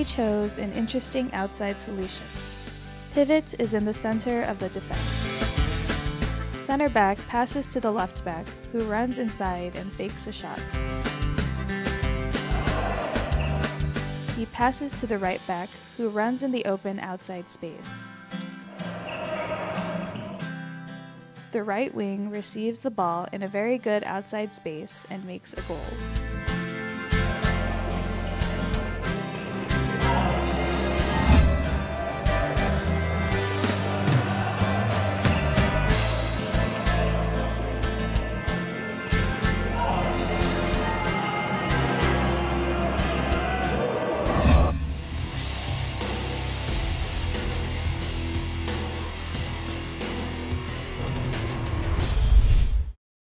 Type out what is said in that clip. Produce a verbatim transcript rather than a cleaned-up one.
Hungary chose an interesting outside solution. Pivot is in the center of the defense. Center back passes to the left back, who runs inside and fakes a shot. He passes to the right back, who runs in the open outside space. The right wing receives the ball in a very good outside space and makes a goal.